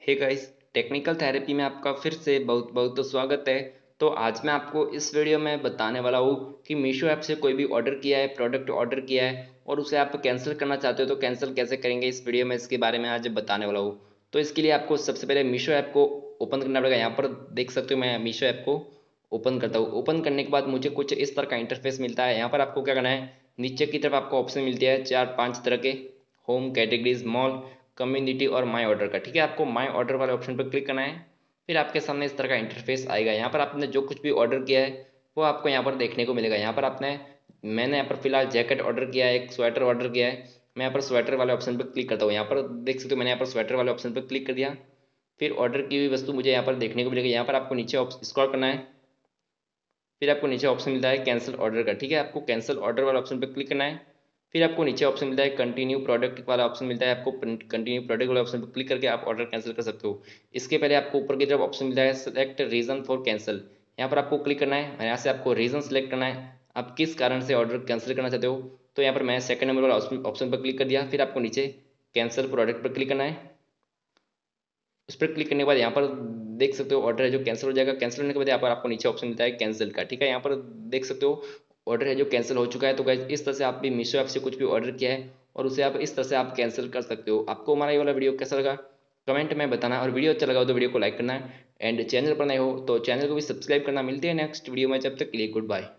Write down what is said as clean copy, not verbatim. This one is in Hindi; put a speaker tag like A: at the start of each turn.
A: हे गाइस, टेक्निकल थेरेपी में आपका फिर से बहुत बहुत स्वागत है। तो आज मैं आपको इस वीडियो में बताने वाला हूँ कि मीशो ऐप से कोई भी ऑर्डर किया है, प्रोडक्ट ऑर्डर किया है और उसे आप कैंसिल करना चाहते हो तो कैंसिल कैसे करेंगे, इस वीडियो में इसके बारे में आज बताने वाला हूँ। तो इसके लिए आपको सबसे पहले मीशो ऐप को ओपन करना पड़ेगा। यहाँ पर देख सकते हो मैं मीशो ऐप को ओपन करता हूँ। ओपन करने के बाद मुझे कुछ इस तरह का इंटरफेस मिलता है। यहाँ पर आपको क्या करना है, नीचे की तरफ आपको ऑप्शन मिलती है 4-5 तरह के, होम, कैटेगरीज, मॉल, कम्युनिटी और माई ऑर्डर का। ठीक है, आपको माई ऑर्डर वाले ऑप्शन पर क्लिक करना है। फिर आपके सामने इस तरह का इंटरफेस आएगा। यहाँ पर आपने जो कुछ भी ऑर्डर किया है वो आपको यहाँ पर देखने को मिलेगा। यहाँ पर मैंने यहाँ पर फिलहाल जैकेट ऑर्डर किया है, एक स्वेटर ऑर्डर किया है। मैं यहाँ पर स्वेटर वाले ऑप्शन पर क्लिक करता हूँ। यहाँ पर देख सकते हो मैंने यहाँ पर स्वेटर वाले ऑप्शन पर क्लिक कर दिया। फिर ऑर्डर की हुई वस्तु मुझे यहाँ पर देखने को मिलेगी। यहाँ पर आपको नीचे स्क्रॉल करना है। फिर आपको नीचे ऑप्शन मिलता है कैंसिल ऑर्डर का। ठीक है, आपको कैंसिल ऑर्डर वाला ऑप्शन पर क्लिक करना है। फिर आपको नीचे ऑप्शन मिलता है कंटिन्यू प्रोडक्ट वाला ऑप्शन मिलता है। आपको कंटिन्यू प्रोडक्ट वाला ऑप्शन पर क्लिक करके आप ऑर्डर कैंसिल कर सकते हो। इसके पहले आपको ऊपर की तरफ ऑप्शन मिलता है सेलेक्ट रीजन फॉर कैंसिल। यहाँ पर आपको क्लिक करना है और यहाँ से आपको रीजन सेलेक्ट करना है, आप किस कारण से ऑर्डर कैंसिल करना चाहते हो। तो यहाँ पर मैं सेकंड नंबर वाला ऑप्शन पर क्लिक कर दिया। फिर आपको नीचे कैंसिल प्रोडक्ट पर क्लिक करना है। उस पर क्लिक करने के बाद यहाँ पर देख सकते हो ऑर्डर है जो कैंसिल हो जाएगा। कैंसिल होने के बाद यहाँ पर आपको नीचे ऑप्शन मिलता है कैंसिल का। ठीक है, यहाँ पर देख सकते हो ऑर्डर है जो कैंसिल हो चुका है। तो गाइस इस तरह से आप भी मीशो ऐप से कुछ भी ऑर्डर किया है और उसे आप इस तरह से आप कैंसिल कर सकते हो। आपको हमारा ये वाला वीडियो कैसा लगा कमेंट में बताना, और वीडियो अच्छा लगा हो तो वीडियो को लाइक करना है, एंड चैनल पर नए हो तो चैनल को भी सब्सक्राइब करना। मिलते हैं नेक्स्ट वीडियो में, जब तक के लिए गुड बाय।